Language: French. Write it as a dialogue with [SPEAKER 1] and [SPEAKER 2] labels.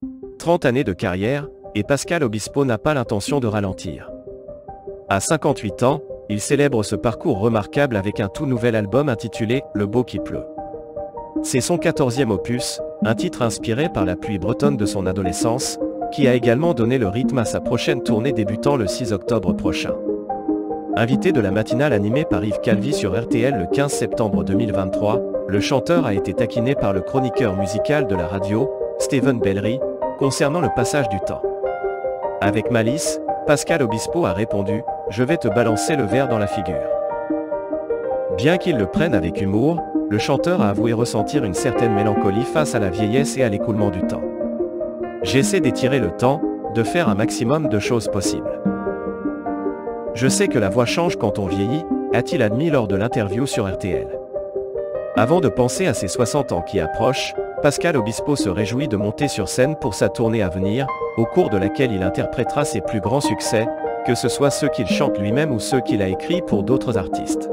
[SPEAKER 1] 30 années de carrière, et Pascal Obispo n'a pas l'intention de ralentir. À 58 ans, il célèbre ce parcours remarquable avec un tout nouvel album intitulé « Le beau qui pleut ». C'est son 14e opus, un titre inspiré par la pluie bretonne de son adolescence, qui a également donné le rythme à sa prochaine tournée débutant le 6 octobre prochain. Invité de la matinale animée par Yves Calvi sur RTL le 15 septembre 2023, le chanteur a été taquiné par le chroniqueur musical de la radio, Steven Bellery, concernant le passage du temps. Avec malice, Pascal Obispo a répondu « Je vais te balancer le verre dans la figure ». Bien qu'il le prenne avec humour, le chanteur a avoué ressentir une certaine mélancolie face à la vieillesse et à l'écoulement du temps. « J'essaie d'étirer le temps, de faire un maximum de choses possibles. Je sais que la voix change quand on vieillit », a-t-il admis lors de l'interview sur RTL. Avant de penser à ses 60 ans qui approchent, Pascal Obispo se réjouit de monter sur scène pour sa tournée à venir, au cours de laquelle il interprétera ses plus grands succès, que ce soit ceux qu'il chante lui-même ou ceux qu'il a écrits pour d'autres artistes.